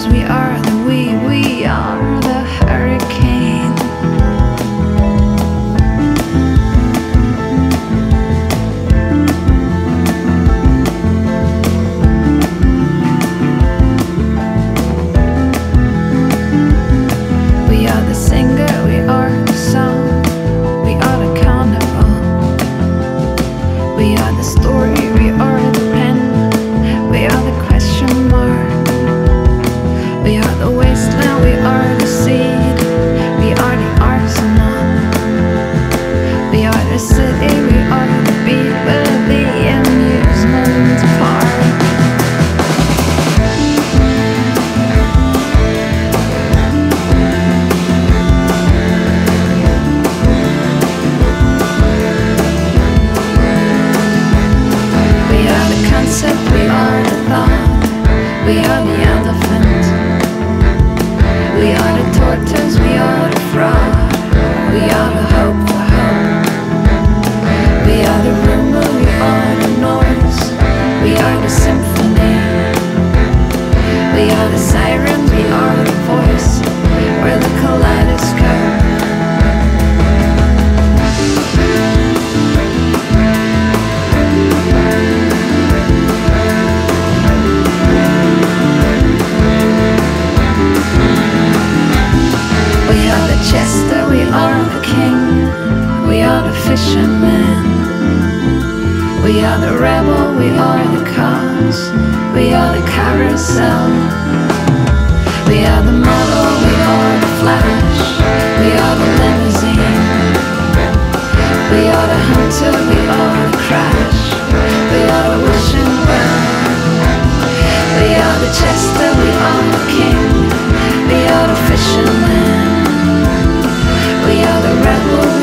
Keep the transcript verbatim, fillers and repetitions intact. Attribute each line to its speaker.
Speaker 1: Cause we are the we, we are the hurricane. We are the singer, we are the song, we are the carnival. We are the story, we are the pen, we are the question mark. We are the wasteland, we are the seed, we are the arsenal. We are the city, we are the beat, we're the amusement park. We are the concept, we are the thought, we are the elephant. We are the tortoise, we are the frog, we are the hope for hope. We are the rumor, we are the noise, we are the symphony. We are the siren, we are the voice, we're the kaleidoscope. We are the jester, we are the king, we are the fisherman. We are the rebel, we are the cause, we are the carousel. We are the model, we are the flash, we are the limousine. We are the hunter, we are the crash, we are the wishing well. We are the jester, we are the king, we are the fisherman. We are the rebel,